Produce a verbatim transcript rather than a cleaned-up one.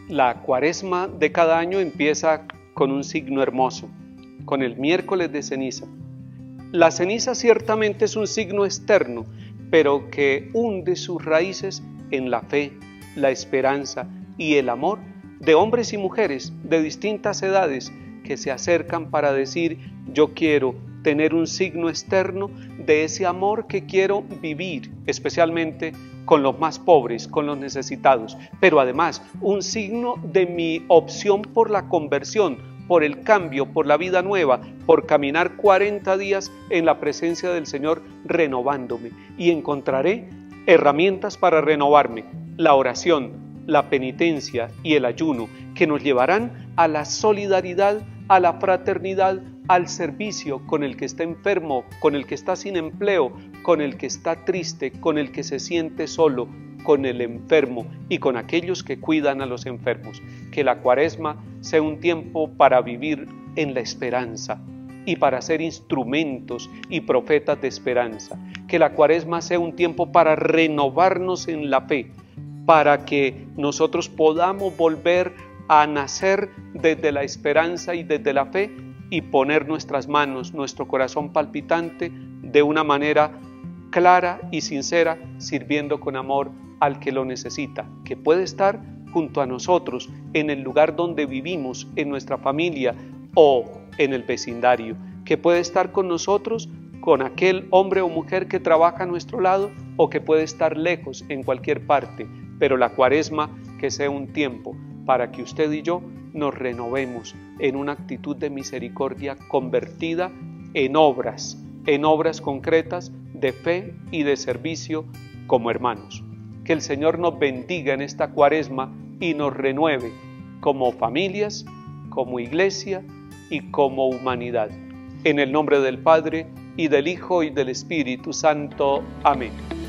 La cuaresma de cada año empieza con un signo hermoso, con el miércoles de ceniza. La ceniza ciertamente es un signo externo, pero que hunde sus raíces en la fe, la esperanza y el amor de hombres y mujeres de distintas edades que se acercan para decir: yo quiero tener un signo externo de ese amor que quiero vivir, especialmente con los más pobres, con los necesitados, pero además un signo de mi opción por la conversión, por el cambio, por la vida nueva, por caminar cuarenta días en la presencia del Señor renovándome, y encontraré herramientas para renovarme: la oración, la penitencia y el ayuno, que nos llevarán a la solidaridad, a la fraternidad, al servicio con el que está enfermo, con el que está sin empleo, con el que está triste, con el que se siente solo, con el enfermo y con aquellos que cuidan a los enfermos. Que la cuaresma sea un tiempo para vivir en la esperanza y para ser instrumentos y profetas de esperanza. Que la cuaresma sea un tiempo para renovarnos en la fe, para que nosotros podamos volver a nacer desde la esperanza y desde la fe y poner nuestras manos, nuestro corazón palpitante de una manera clara y sincera, sirviendo con amor al que lo necesita, que puede estar junto a nosotros en el lugar donde vivimos, en nuestra familia o en el vecindario, que puede estar con nosotros, con aquel hombre o mujer que trabaja a nuestro lado, o que puede estar lejos en cualquier parte, pero la cuaresma que sea un tiempo para que usted y yo nos renovemos en una actitud de misericordia convertida en obras, en obras concretas de fe y de servicio como hermanos. Que el Señor nos bendiga en esta cuaresma y nos renueve como familias, como iglesia y como humanidad. En el nombre del Padre, y del Hijo, y del Espíritu Santo. Amén.